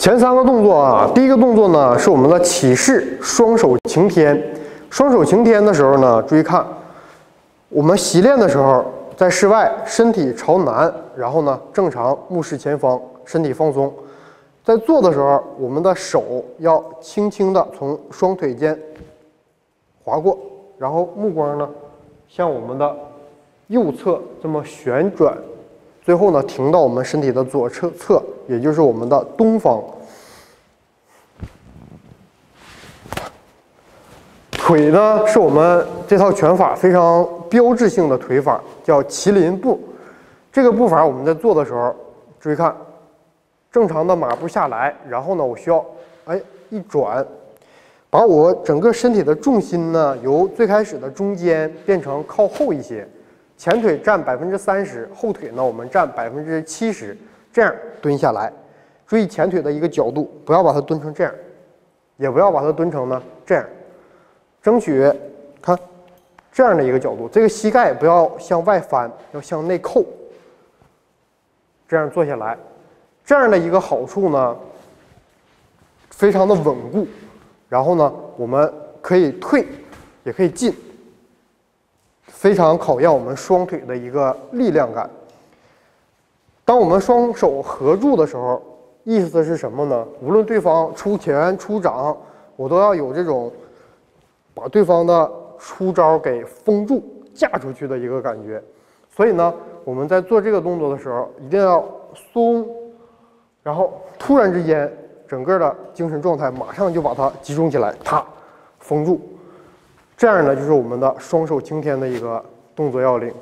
前3个动作啊，第一个动作呢是我们的起势双手擎天。双手擎天的时候呢，注意看，我们习练的时候，在室外身体朝南，然后呢正常目视前方，身体放松。在做的时候，我们的手要轻轻的从双腿间划过，然后目光呢向我们的右侧这么旋转，最后呢停到我们身体的左侧，也就是我们的东方。腿呢是我们这套拳法非常标志性的腿法，叫麒麟步。这个步法我们在做的时候，注意看，正常的马步下来，然后呢我需要一转，把我整个身体的重心呢由最开始的中间变成靠后一些，前腿占30%，后腿呢我们占70%，这样蹲下来。注意前腿的一个角度，不要把它蹲成这样，也不要把它蹲成呢这样。争取看这样的一个角度，这个膝盖不要向外翻，要向内扣。这样做下来，这样的一个好处呢，非常的稳固。然后呢，我们可以退，也可以进，非常考验我们双腿的一个力量感。当我们双手合住的时候，意思是什么呢？无论对方出拳出掌，我都要有这种把对方的出招给封住、架出去的一个感觉。所以呢，我们在做这个动作的时候，一定要松，然后突然之间，整个的精神状态马上就把它集中起来，啪，封住。这样呢，就是我们的双手擎天的一个动作要领。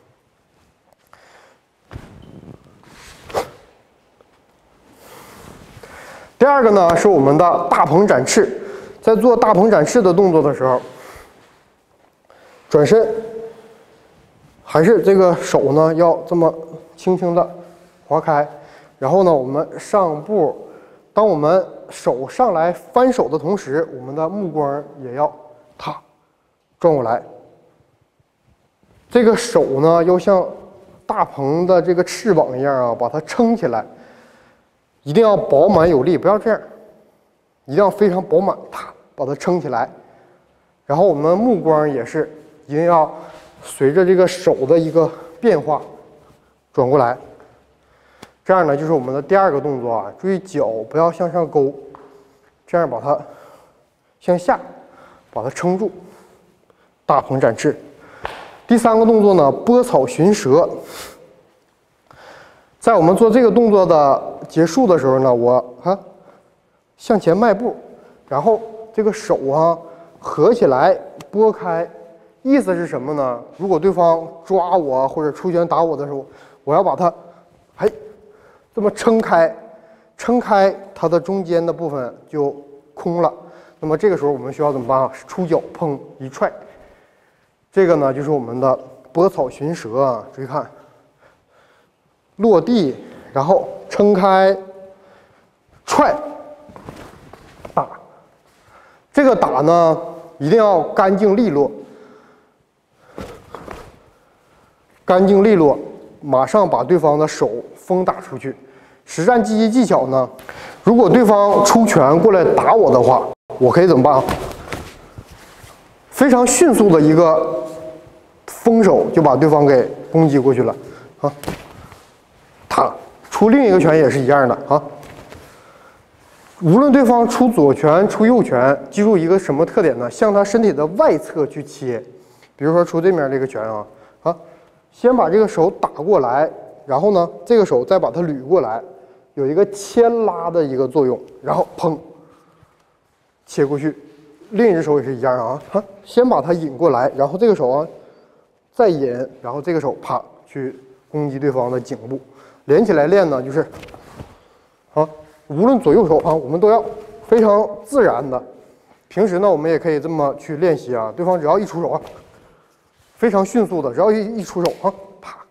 第二个呢，是我们的大鹏展翅。在做大鹏展翅的动作的时候，转身，还是这个手呢要这么轻轻的划开，然后呢我们上步，当我们手上来翻手的同时，我们的目光也要转过来。这个手呢要像大鹏的这个翅膀一样啊，把它撑起来，一定要饱满有力，不要这样，一定要非常饱满，把它撑起来。然后我们目光也是一定要随着这个手的一个变化转过来。这样呢就是我们的第二个动作啊，注意脚不要向上勾，这样把它向下把它撑住，大鹏展翅。第三个动作呢，拨草寻蛇。在我们做这个动作的结束的时候呢，我向前迈步，然后这个手合起来拨开，意思是什么呢？如果对方抓我或者出拳打我的时候，我要把它这么撑开，它的中间的部分就空了。那么这个时候我们需要怎么办啊？出脚砰一踹，这个呢就是我们的拨草寻蛇啊。注意看，落地，然后撑开，踹，打。这个打呢一定要干净利落，马上把对方的手封打出去。实战击击技巧呢，如果对方出拳过来打我的话，我可以怎么办啊？非常迅速的一个封手就把对方给攻击过去了啊。他出另一个拳也是一样的啊。无论对方出左拳出右拳，记住一个什么特点呢？向他身体的外侧去切。比如说出这面这个拳先把这个手打过来，然后呢这个手再把它捋过来，有一个牵拉的一个作用，然后砰切过去。另一只手也是一样先把它引过来，然后这个手再引，然后这个手啪去攻击对方的颈部。连起来练呢，就是无论左右手我们都要非常自然的。平时呢，我们也可以这么去练习对方只要一出手非常迅速的，只要一出手啪